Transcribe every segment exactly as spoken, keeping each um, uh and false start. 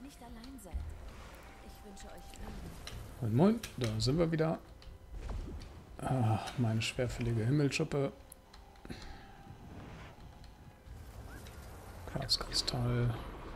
nicht allein seid. Ich wünsche euch Frieden. Moin Moin, da sind wir wieder. Ah, meine schwerfällige Himmelschuppe. Quarzkristall.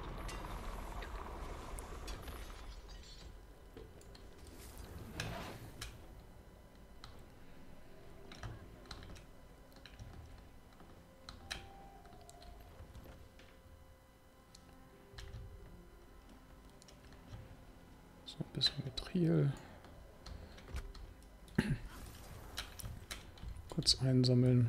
So ein bisschen Mithril. Kurz einsammeln.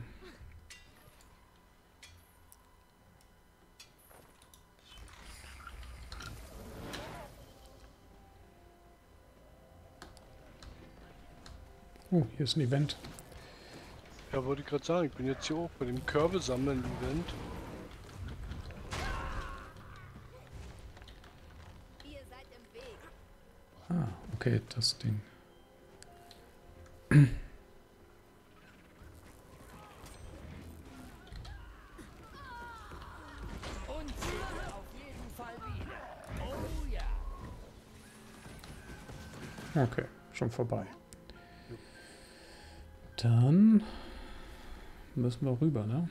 Oh, hier ist ein Event. Ja, wollte ich gerade sagen, ich bin jetzt hier auch bei dem Körbe-Sammeln-Event. Ihr seid im Weg. Ah, okay, das Ding. Und hier auf jeden Fall wieder. Oh ja. Okay, schon vorbei. Dann müssen wir rüber, ne?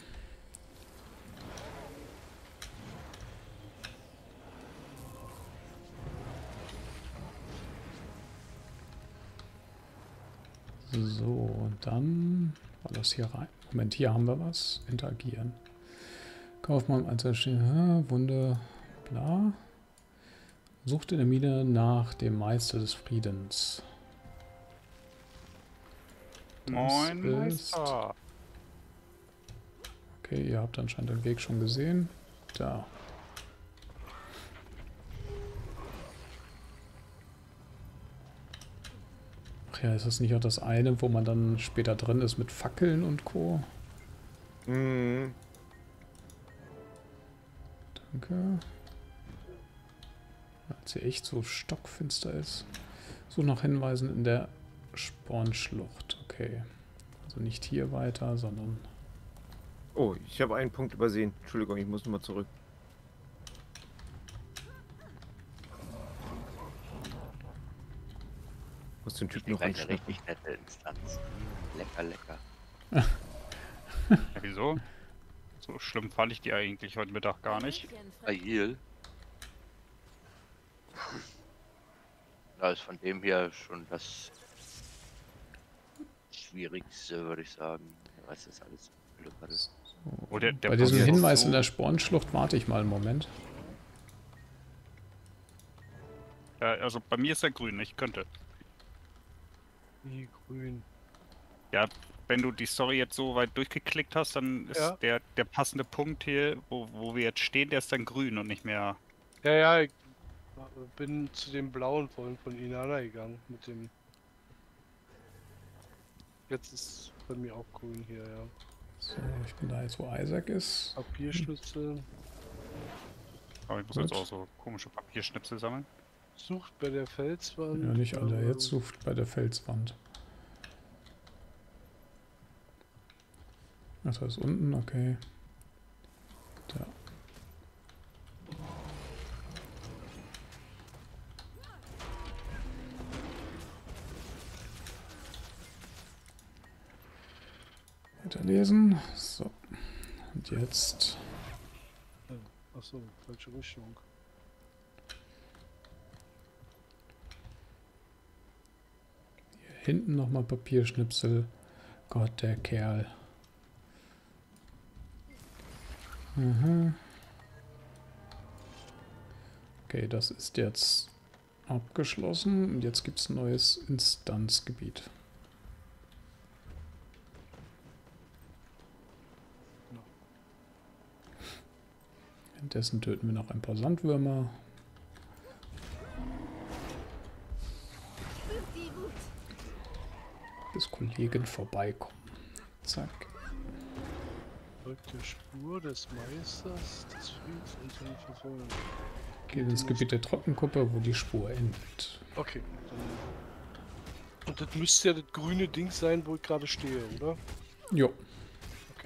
So, und dann war das hier rein. Moment, hier haben wir was. Interagieren. Kaufmann, Einzelstehen, Wunde, bla. Sucht in der Mine nach dem Meister des Friedens. Das Moin, ist- Meister. Okay, ihr habt anscheinend den Weg schon gesehen. Da. Ach ja, ist das nicht auch das eine, wo man dann später drin ist mit Fackeln und Co.? Mhm. Danke. Als hier echt so stockfinster ist. Such nach Hinweisen in der Spornschlucht. Okay. Also nicht hier weiter, sondern... Oh, ich habe einen Punkt übersehen. Entschuldigung, ich muss nochmal zurück. Muss den Typen noch Eine anschnappen. richtig nette Instanz. Lecker, lecker. Ja, wieso? So schlimm fand ich die eigentlich heute Mittag gar nicht. Agil. Da ist von dem her schon das Schwierigste, würde ich sagen. Was ist alles Glück hatte. Oh, der, der Bei diesem Boss ist Hinweis so- in der Spornschlucht warte ich mal einen Moment. Ja, also bei mir ist er grün, ich könnte. Wie grün. Ja, wenn du die Story jetzt so weit durchgeklickt hast, dann ist Ja. der, der passende Punkt hier, wo, wo wir jetzt stehen, der ist dann grün und nicht mehr... Ja, ja, ich bin zu dem blauen vorhin von Inanna gegangen. Mit dem. Jetzt ist bei mir auch grün hier, ja. So, ich bin da jetzt, wo Isaac ist. Papierschnitzel. Aber ich muss Gut. jetzt auch so komische Papierschnipsel sammeln. Sucht bei der Felswand. Ja, nicht alle. äh, Jetzt sucht bei der Felswand. Ach, das ist unten, okay. Da. Weiterlesen. So. Und jetzt. Achso, falsche Richtung. Hier hinten nochmal Papierschnipsel. Gott, der Kerl. Mhm. Okay, das ist jetzt abgeschlossen. Und jetzt gibt es ein neues Instanzgebiet. Währenddessen töten wir noch ein paar Sandwürmer. Die Wut. Bis Kollegen vorbeikommen. Zack. Folgt der Spur des Meisters des Friedens und seine Verfolgung. Geht ins Gebiet der Trockenkuppe, wo die Spur endet. Okay. Dann und das müsste ja das grüne Ding sein, wo ich gerade stehe, oder? Jo. Okay.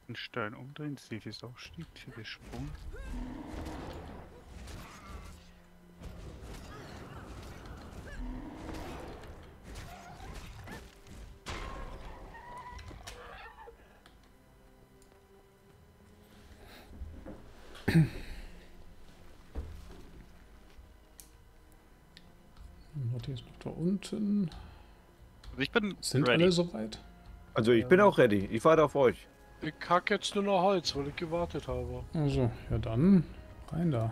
Den Stein umdrehen, Steve ist Aufstieg, hier Sprung. Und die ist noch da unten. Also ich bin Sind ready. alle soweit? Also ich bin auch ready. Ich warte auf euch. Ich hack jetzt nur noch Holz, weil ich gewartet habe. Also, ja dann, rein da.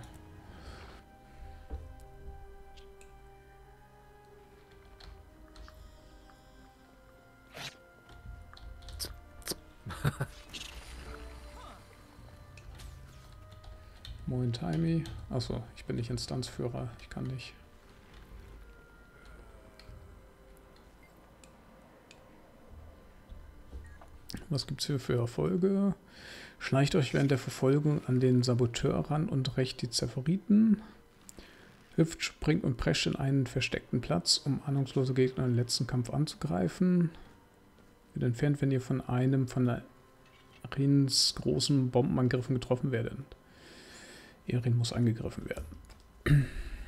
Moin Timey. Achso, ich bin nicht Instanzführer. Ich kann nicht. Was gibt's hier für Erfolge? Schleicht euch während der Verfolgung an den Saboteur ran und rächt die Zephyriten. Hüpft, springt und prescht in einen versteckten Platz, um ahnungslose Gegner im letzten Kampf anzugreifen. Wird entfernt, wenn ihr von einem von Arins großen Bombenangriffen getroffen werdet. Erin muss angegriffen werden.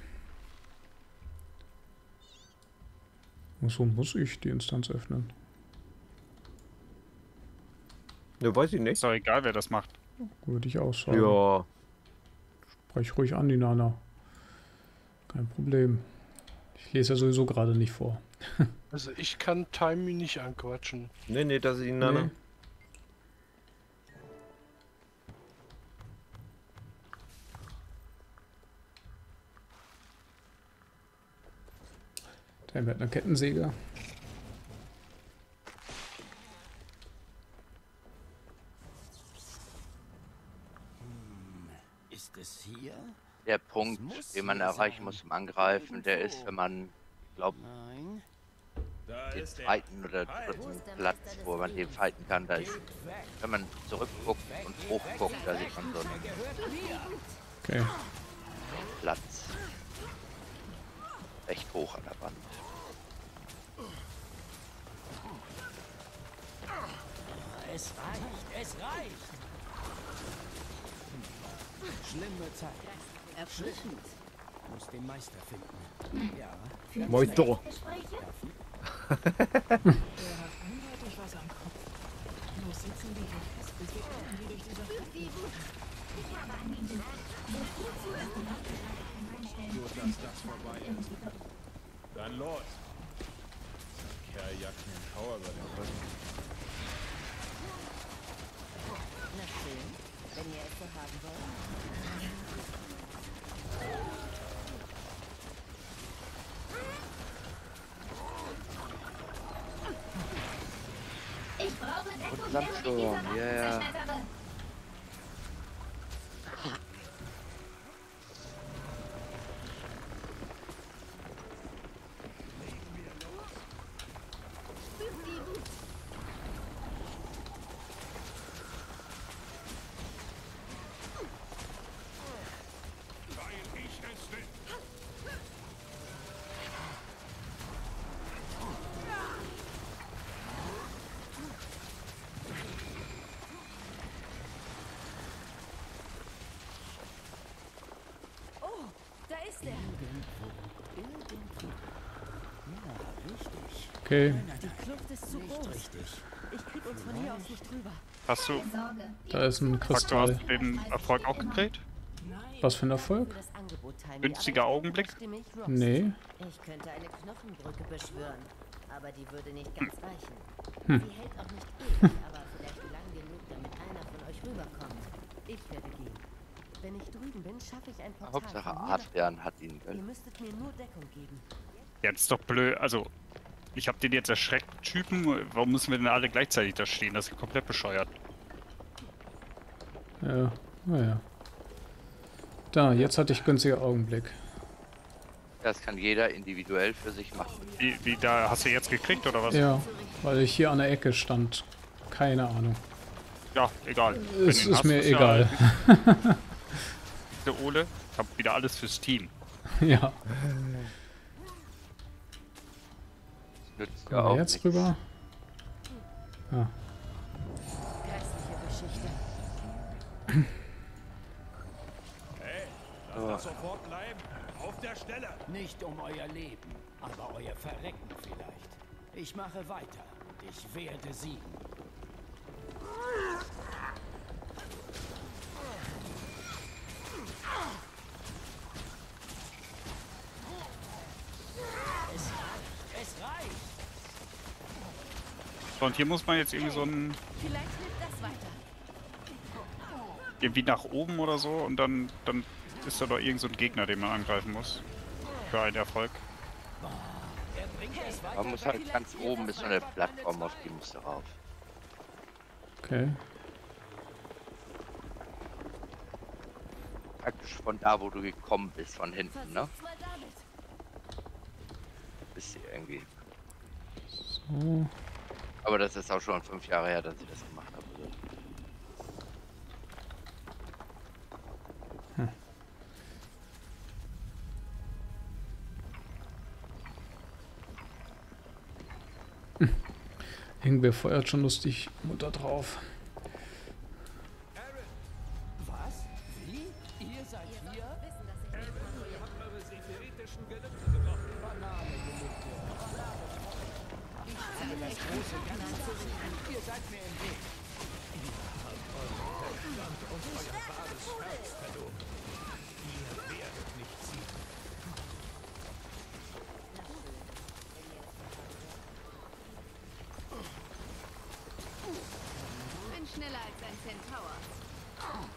So muss ich die Instanz öffnen. Ne, weiß ich nicht. Ist doch egal, wer das macht. Würde ich auch sagen. Ja. Sprech ruhig an, die Nana. Kein Problem. Ich lese ja sowieso gerade nicht vor. Also ich kann Timey nicht anquatschen. Nee, nee, das ist ihn, Nana. Nee. Der hat eine Kettensäge. Ist es hier? Der Punkt, muss den man hier erreichen sein. muss im Angreifen, der ist, wenn man, ich glaube, Nein. den zweiten oder dritten Platz, wo man den fighten kann, da ist, wenn man zurückguckt und hochguckt, da sieht man so einen Okay. Platz. Recht hoch an der Wand. Es reicht, es reicht. Schlimme Zeit. Erfrischend. Muss den Meister finden. Ja. Moin, doch. Er hat eindeutig was am Kopf. Los, sitzen wir hier fest, bis wir irgendwie durch diese Nur dass das vorbei ist. Dann los. Der Kerl jagt mir einen Schauer über den Rücken. Na schön, wenn ihr es so haben wollt. Ich brauche Deckung, Sandsturm, während ich diese ja, ja. Waffen zerschmettere. Oh, da ist er. Okay. Die Kluft ist zu groß. Ich krieg uns von hier aus nicht rüber. Hast du, Sorge. Da ist ein sag, du Kristall. hast den Erfolg auch gekriegt? Was für ein Erfolg? Für das Angebot, Timey, Günstiger aber ich Augenblick? stimme ich Ross. Nee. Ich könnte eine Knochenbrücke beschwören, aber die würde nicht ganz reichen. Hm. Sie hält auch nicht ewig, aber vielleicht lang genug, damit einer von euch rüberkommt. Ich werde gehen. Wenn ich drüben bin, schaffe ich ein Portal. Hauptsache von hier nach- Adrian hat ihn. Ihr müsstet mir nur Deckung geben. Jetzt ist doch blöd. Also, ich hab den jetzt erschreckt, Typen. Warum müssen wir denn alle gleichzeitig da stehen? Das ist ja komplett bescheuert. Ja, naja. Da, jetzt hatte ich günstiger Augenblick. Das kann jeder individuell für sich machen. Wie, wie da hast du jetzt gekriegt oder was? Ja, weil ich hier an der Ecke stand. Keine Ahnung. Ja, egal. Wenn Es du ihn ist hast, mir ist ja egal. Der Ole, ich hab wieder alles fürs Team. Ja. Nützt ja Kommen auch wir jetzt nichts. rüber? Ah, Grässliche Geschichte. Hey, lass Oh. das sofort bleiben. Auf der Stelle. Nicht um euer Leben, aber euer Verrecken vielleicht. Ich mache weiter. Ich werde siegen. Es reicht. Es reicht. So, und hier muss man jetzt irgendwie so ein... Vielleicht hilft das weiter. irgendwie nach oben oder so und dann, dann ist da doch irgend so ein Gegner, den man angreifen muss. Für einen Erfolg. Er bringt es weiter. Man muss halt ganz oben ist so eine Plattform, auf die musst du rauf. Okay. Praktisch von da, wo du gekommen bist, von hinten, ne? Versuch's mal damit. Bist du irgendwie. So. Aber das ist auch schon fünf Jahre her, dass ich das gemacht habe. Also. Irgendwer feuert schon lustig Mutter drauf. Was? Wie? Ihr seid hier? Wissen, dass ich nicht mache. Ihr habt eure sephiritischen Gelübde gebrochen. Banane-Gelübde. Ich habe das große Ganze zu richten. Ihr seid mir im Weg. Bin schneller als ein Centaur.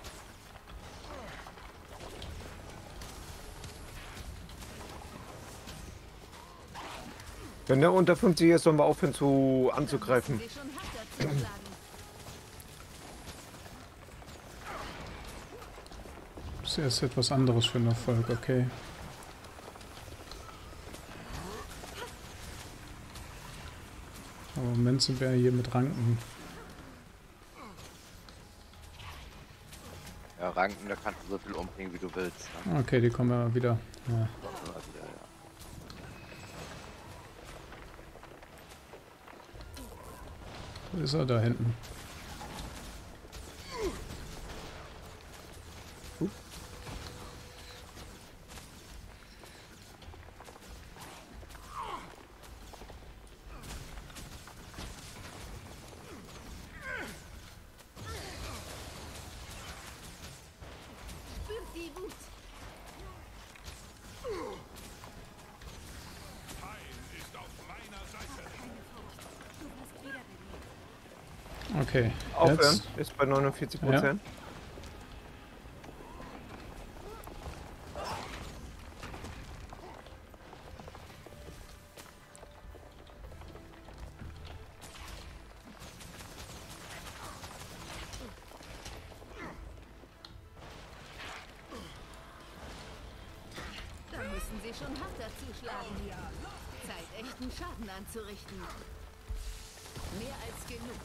Wenn der unter fünfzig ist, sollen wir aufhören zu anzugreifen. Sie schon härter zuschlagen. Das ist etwas anderes für einen Erfolg, okay. Aber im Moment sind wir hier mit Ranken. Ja, Ranken, da kannst du so viel umbringen, wie du willst. Ne? Okay, die kommen ja wieder. Ja. Immer wieder, ja. Wo ist er da hinten? Spürt die Wut. Okay, Aufhören. jetzt. Ist bei neunundvierzig Prozent. Da müssen sie schon härter zuschlagen. Zeit, echten Schaden anzurichten. Mehr als genug.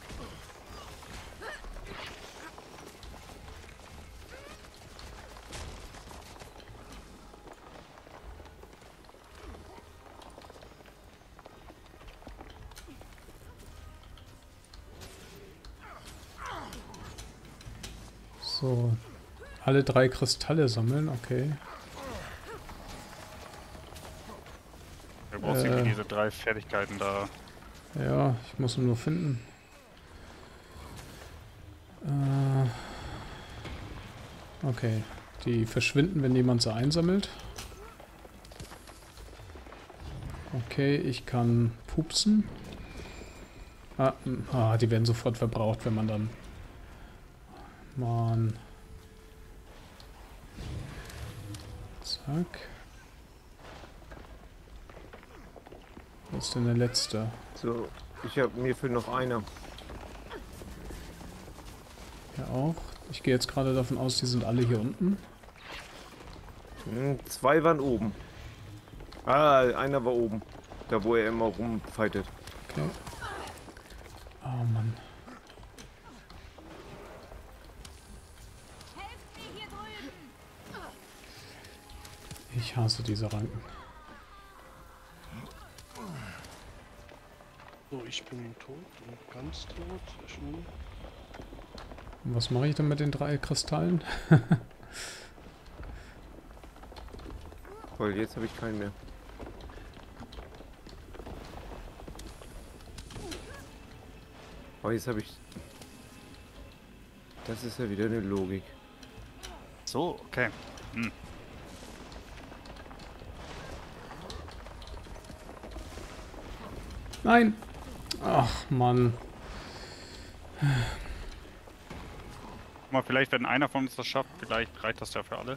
So. Alle drei Kristalle sammeln, okay. Du brauchst Äh. irgendwie diese drei Fertigkeiten da. Ja, ich muss ihn nur finden. Äh, okay. Die verschwinden, wenn jemand sie einsammelt. Okay, ich kann pupsen. Ah, m- ah, die werden sofort verbraucht, wenn man dann... Mann. Zack. Was ist denn der letzte? So, ich habe mir fehlt noch einer. Ja auch. Ich gehe jetzt gerade davon aus, die sind alle hier unten. Hm, zwei waren oben. Ah, einer war oben. Da wo er immer rumfightet. Okay. Oh Mann. Helft mir hier drüben! Ich hasse diese Ranken. So, ich bin tot und ganz tot. Schön. Und was mache ich dann mit den drei Kristallen? Toll, jetzt habe ich keinen mehr. Oh, jetzt habe ich... Das ist ja wieder eine Logik. So, okay. Hm. Nein! Ach, Mann. Guck mal, vielleicht, wenn einer von uns das schafft, vielleicht reicht das ja für alle.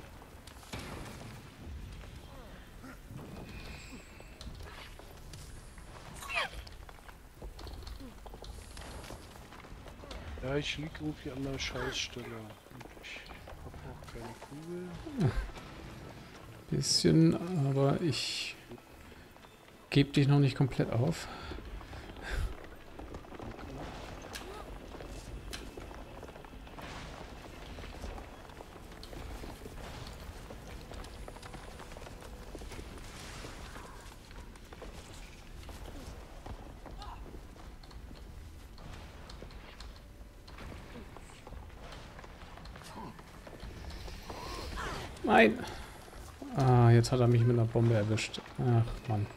Ja, ich liege irgendwie an der Scheißstelle. Und ich habe auch keine Kugel. Bisschen, aber ich gebe dich noch nicht komplett auf. Nein! Ah, jetzt hat er mich mit einer Bombe erwischt. Ach, Mann.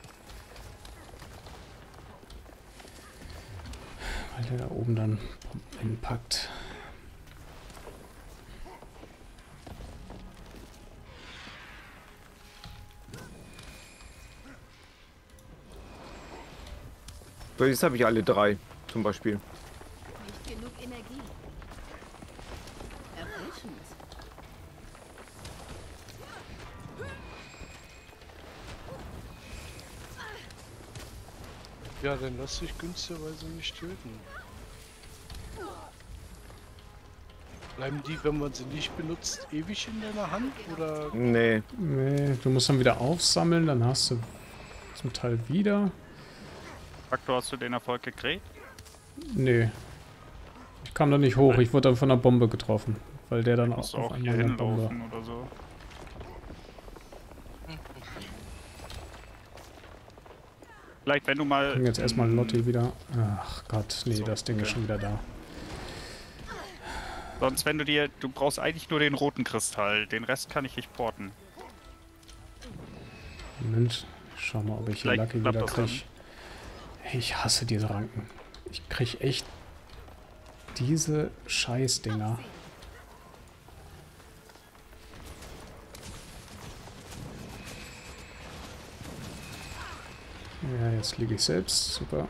Weil der da oben dann Bomben hinpackt. So, jetzt habe ich alle drei, zum Beispiel. Nicht genug Energie. Erfrischend. Ja, dann lass dich günstigerweise nicht töten. Bleiben die, wenn man sie nicht benutzt, ewig in deiner Hand? Oder? Nee. Nee, du musst dann wieder aufsammeln, dann hast du zum Teil wieder. Faktor, hast du den Erfolg gekriegt? Nee. Ich kam da nicht hoch, ich wurde dann von einer Bombe getroffen. Weil der dann Musst auch du auf auch hier einmal eine Bombe. hinlaufen oder so. Vielleicht, wenn du mal... Bring jetzt erstmal Lotti wieder. Ach Gott, nee, das Ding ist schon wieder da. Sonst, wenn du dir... Du brauchst eigentlich nur den roten Kristall. Den Rest kann ich nicht porten. Moment, ich schau mal, ob ich hier Vielleicht Lucky klappt wieder das dann. krieg. Ich hasse diese Ranken. Ich krieg echt diese Scheißdinger. Ja, jetzt liege ich selbst. Super.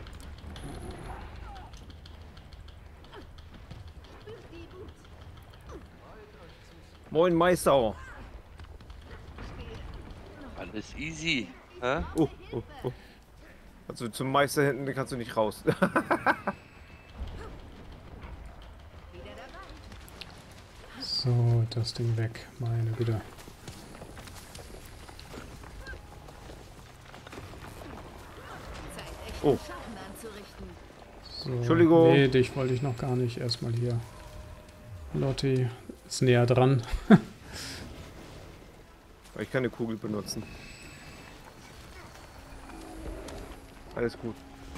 Moin Meister. Alles easy. Hä? Oh, oh, oh. Also zum Meister hinten kannst du nicht raus. So, das Ding weg. Meine Güte. Oh. Schaden anzurichten. So, Entschuldigung. Nee, dich wollte ich noch gar nicht. Erstmal hier. Lotti ist näher dran. Ich kann eine Kugel benutzen. Alles gut.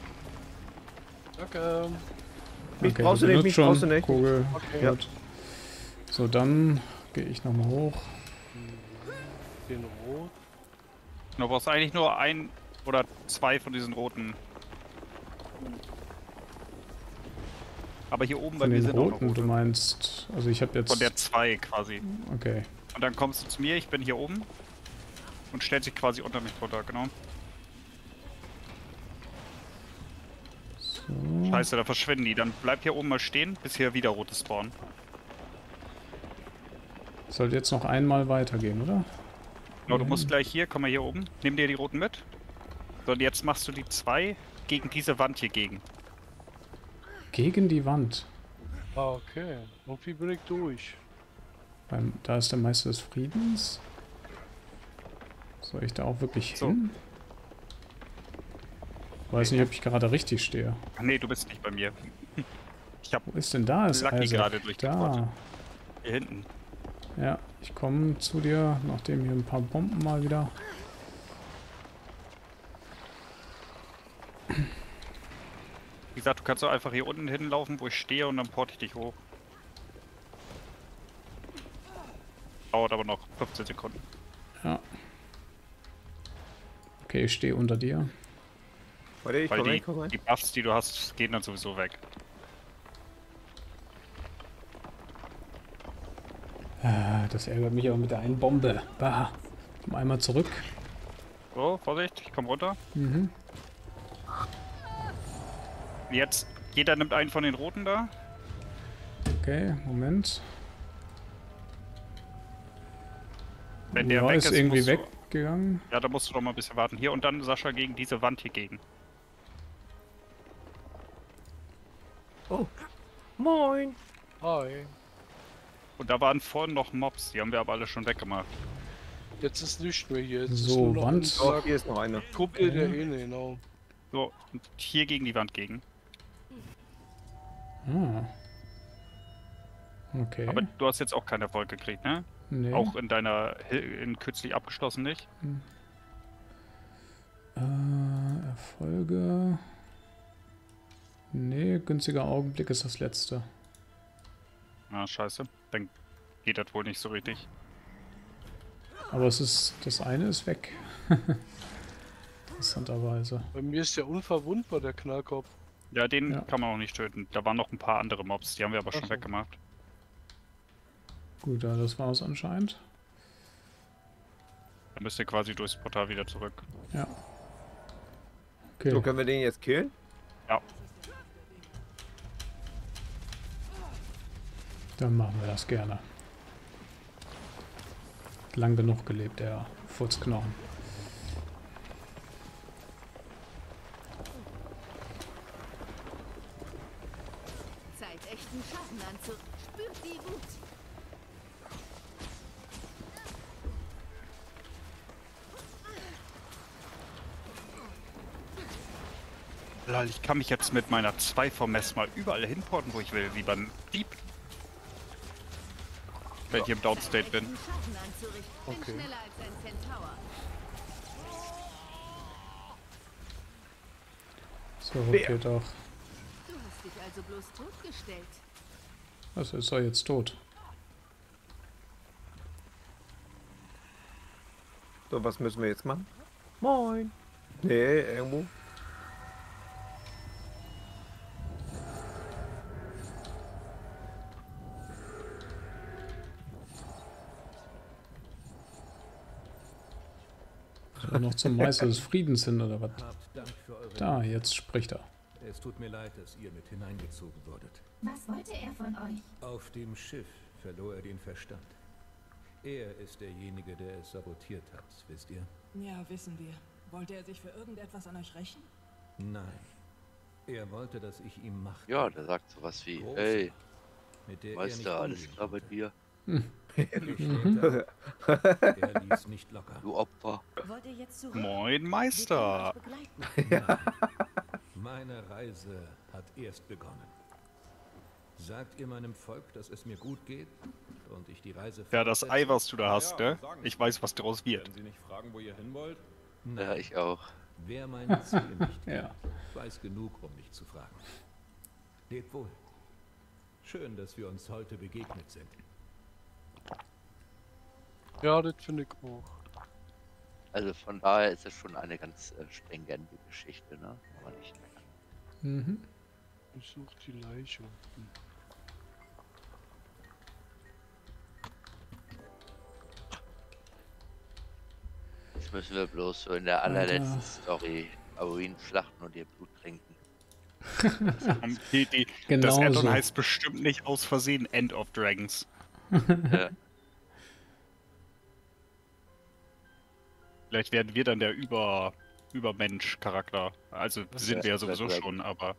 Danke. Mich Okay, brauchst du nicht, benutzt mich schon. brauchst du nicht. Kugel. Okay. Ja. Gut. So, dann gehe ich nochmal hoch. Den Rot. Du brauchst eigentlich nur ein oder zwei von diesen roten. Aber hier oben bei Von mir den sind auch noch roten, du rote. meinst. Also ich habe jetzt. Von der zwei quasi. Okay. Und dann kommst du zu mir, ich bin hier oben. Und stellst dich quasi unter mich drunter, genau. So. Scheiße, da verschwinden die. Dann bleib hier oben mal stehen, bis hier wieder rote spawnen. Sollte jetzt noch einmal weitergehen, oder? Genau, du musst gleich hier, komm mal hier oben. Nimm dir die roten mit. So, und jetzt machst du die zwei gegen diese Wand hier gegen. Gegen die Wand. Ah, okay. Irgendwie bin ich durch. Beim, da ist der Meister des Friedens. Soll ich da auch wirklich So. hin? Weiß nicht, ob ich gerade richtig stehe. Ach nee, du bist nicht bei mir. Ich hab Wo ist denn da? Ist Lucky Isaac? gerade durchgebohrt. Da. Hier hinten. Ja, ich komme zu dir, nachdem hier ein paar Bomben mal wieder. Wie gesagt, du kannst doch einfach hier unten hinlaufen, wo ich stehe, und dann porte ich dich hoch. Dauert aber noch fünfzehn Sekunden. Ja. Okay, ich stehe unter dir. Warte, ich Weil komm rein, die, komm rein. die Buffs, die du hast, gehen dann sowieso weg. Ah, das ärgert mich aber mit der einen Bombe. Bah. Komm einmal zurück. So, Vorsicht, ich komm runter. Mhm. Jetzt, jeder nimmt einen von den roten da. Okay, Moment. Wenn der Ja, weg ist ist, irgendwie musst du, weggegangen. ja, da musst du doch mal ein bisschen warten. Hier und dann, Sascha, gegen diese Wand hier gegen. Oh. Moin. Hi. Und da waren vorhin noch Mobs, die haben wir aber alle schon weggemacht. Jetzt ist nichts mehr hier. Jetzt So, ist nur noch Wand. unser Oh, hier ist noch einer. Kumpel der Hähne, genau. So, und hier gegen die Wand gegen. Ah. Okay. Aber du hast jetzt auch keinen Erfolg gekriegt, ne? nee. Auch in deiner, in kürzlich abgeschlossen nicht? Äh, Erfolge. Nee, günstiger Augenblick ist das letzte. Ah, scheiße. Dann geht das wohl nicht so richtig. Aber es ist. Das eine ist weg. Interessanterweise. Bei mir ist der unverwundbar, der Knallkopf. Ja, den Ja. kann man auch nicht töten. Da waren noch ein paar andere Mobs, die haben wir aber Ach schon so. weggemacht. Gut, ja, das war es anscheinend. Dann müsst ihr quasi durchs Portal wieder zurück. Ja. Okay. So, können wir den jetzt killen? Ja. Dann machen wir das gerne. Lang genug gelebt, der Furzknochen. Zeit, echten Schatten anzu... Spürt die Wut. Lol, ich kann mich jetzt mit meiner zwei vom Mess mal überall hinporten, wo ich will, wie beim Dieb. Wenn ich im Downstate bin. Echten Schatten anzurichten. Bin Okay. schneller als ein Centaur. So, okay, doch. Du hast dich also bloß totgestellt. Was ist er jetzt tot? So, was müssen wir jetzt machen? Moin. Nee, irgendwo. Soll er noch zum Meister des Friedens hin oder was? Habt Dank für eure Da, jetzt spricht er. Es tut mir leid, dass ihr mit hineingezogen wurdet. Was wollte er von euch? Auf dem Schiff verlor er den Verstand. Er ist derjenige, der es sabotiert hat, wisst ihr? Ja, wissen wir. Wollte er sich für irgendetwas an euch rächen? Nein. Er wollte, dass ich ihm Macht Ja, gebe. der sagt sowas wie, Große ey, Macht, mit der er weißt nicht du, alles umgehen klar bei konnte. dir, Ich stellte ab. Er ließ nicht locker. du Opfer. Wollt ihr jetzt zurück? Moin, Wir Meister! können euch begleiten. Meine Reise hat erst begonnen. Sagt ihr meinem Volk, dass es mir gut geht und ich die Reise Ja, das fortsetze? Ei, was du da hast, Ja, ne? sagen Ich Sie. weiß, was daraus wird. Wenn Sie nicht fragen, wo ihr hin wollt? Nein, Ja, ich auch. wer meine Ziele nicht Ja. weiß genug, um mich zu fragen. Lebt wohl. Schön, dass wir uns heute begegnet sind. Ja, das finde ich auch. Also von daher ist es schon eine ganz äh, stringente Geschichte, ne? Kann man nicht meckern. Mhm. Ich suche die Leiche. Hm. Jetzt müssen wir bloß so in der allerletzten Story Halloween schlachten und ihr Blut trinken. Und Die, die, Genau das Addon so. heißt bestimmt nicht aus Versehen End of Dragons. Ja. Vielleicht werden wir dann der Über Übermensch-Charakter. Also sind wär- wir ja wär sowieso Dragon. schon, aber.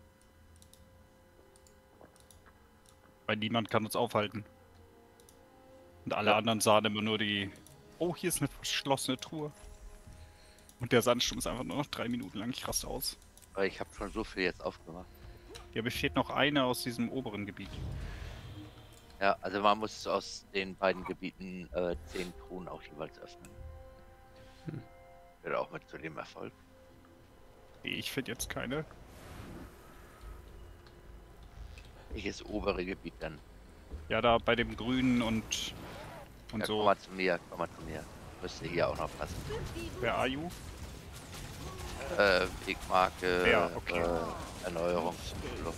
Weil niemand kann uns aufhalten. Und alle Ja. anderen sahen immer nur die. Oh, hier ist eine verschlossene Truhe. Und der Sandsturm ist einfach nur noch drei Minuten lang. Ich raste aus. Aber ich habe schon so viel jetzt aufgemacht. Ja, mir fehlt noch eine aus diesem oberen Gebiet. Ja, also man muss aus den beiden Gebieten äh, zehn Truhen auch jeweils öffnen. Hm. Wird auch mit zu dem Erfolg. Ich finde jetzt keine. Welches obere Gebiet dann? Ja, da bei dem Grünen und und Ja, so. komm mal zu mir, komm mal zu mir. Müsste hier auch noch passen. Wer are you? Äh, Wegmarke, Ja, okay. äh, Erneuerungsluft.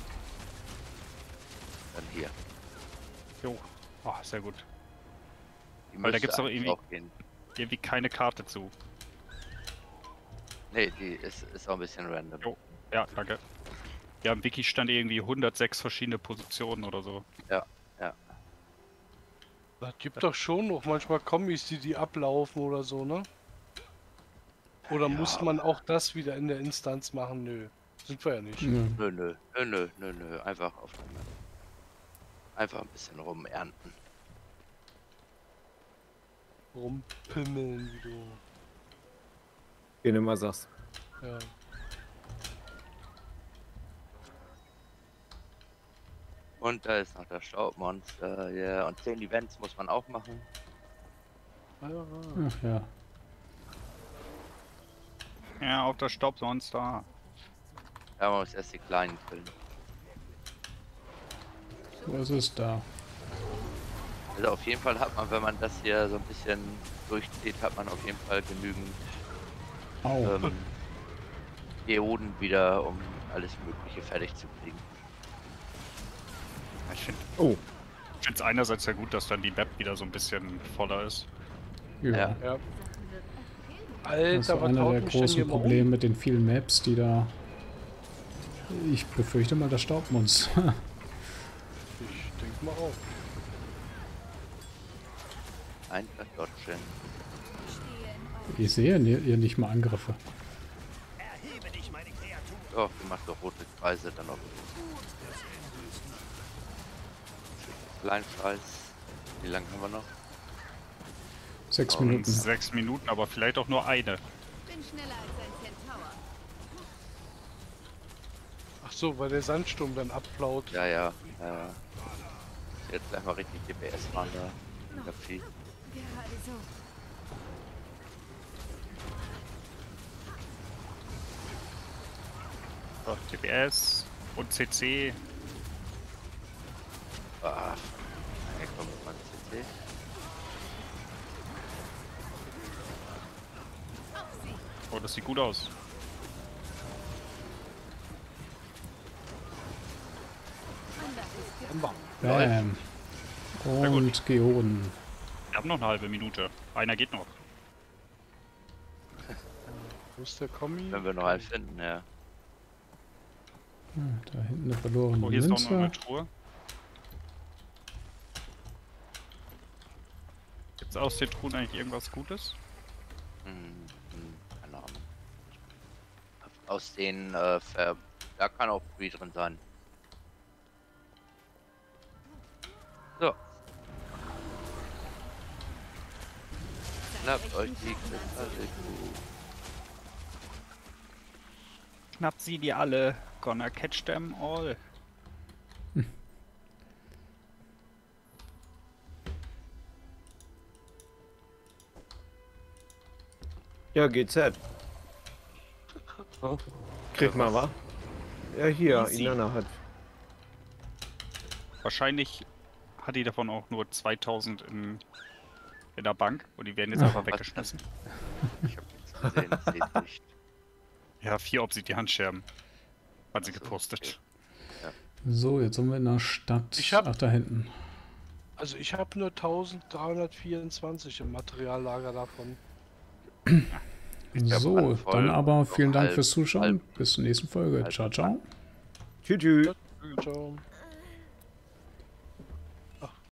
Dann hier. Jo. Oh, sehr gut. Die Weil da müsste gibt's doch eigentlich irgendwie, auch gehen. irgendwie keine Karte zu. Nee, die ist, ist auch ein bisschen random. Jo. Ja, danke. Ja, im Wiki stand irgendwie hundertsechs verschiedene Positionen oder so. Ja, ja. Das gibt doch schon noch manchmal Kombis, die die ablaufen oder so, ne? Oder Ja. muss man auch das wieder in der Instanz machen? Nö. Sind wir ja nicht. Nö. Nö, nö, nö, nö, nö, nö. Einfach auf dem, einfach ein bisschen rumernten. Rumpimmeln, wie du. Wie du immer sagst. Ja. Und da ist noch das Staubmonster, ja. Yeah. Und zehn Events muss man auch machen. Ach ja. Ja, auf das Staubmonster. Ja, man muss erst die kleinen killen. Was ist da? Also auf jeden Fall hat man, wenn man das hier so ein bisschen durchzieht, hat man auf jeden Fall genügend Au. ähm, Geoden wieder, um alles Mögliche fertig zu kriegen. Ich finde Oh. es einerseits ja gut, dass dann die Map wieder so ein bisschen voller ist. Ja. Ja. Ja. Das Alter, ist was einer haut der mich denn hier großen mal um? Probleme mit den vielen Maps, die da... Ich befürchte mal das Staubmonster. Ich denk mal auch. Ein Kartoffelchen. Ich sehe ni- ihr nicht mal Angriffe. Doch, die macht doch rote Kreise dann noch. Kleinscheiß. Wie lange haben wir noch? Sechs Und Minuten. Sechs Minuten, aber vielleicht auch nur eine. Bin schneller als ein Centaur. Ach so, weil der Sandsturm dann abflaut. Ja, ja. ja. Jetzt gleich mal richtig D P S fahren da. Der Vieh. Gerade so. So, T P S und C C. Ah. Hey, komm, mal C C. Oh, das sieht gut aus. Bam. Und Geoden. Wir haben noch eine halbe Minute. Einer geht noch. Wo ist der Kommi? Wenn wir noch einen finden, ja. Hm, da hinten eine verlorene Oh, hier ist noch eine Münze. Truhe. Gibt's aus den Truhen eigentlich irgendwas Gutes? Hm, hm, keine Ahnung. Aus den, äh, Ver... Da kann auch Free drin sein. So. Schnappt euch die Kristalle. Schnappt sie die alle. Gonna catch them all. Ja, G Z. Krieg mal, wa? Ja, hier, Easy. Inanna hat. Wahrscheinlich hat die davon auch nur zweitausend in, in der Bank und die werden jetzt einfach weggeschmissen. Ich hab nichts gesehen, das seht nicht. Ja, vier Obsidian-Scherben. Hat sie Ach so, gepostet. okay. So, jetzt sind wir in der Stadt. Ich hab- Ach, da hinten. Also ich habe nur dreizehnhundertvierundzwanzig im Materiallager davon. glaub, So, halb voll, dann aber noch vielen Dank halb- fürs Zuschauen. halb- Bis zur nächsten Folge. halb- Ciao, ciao. Tschüss. tschüss. Ciao.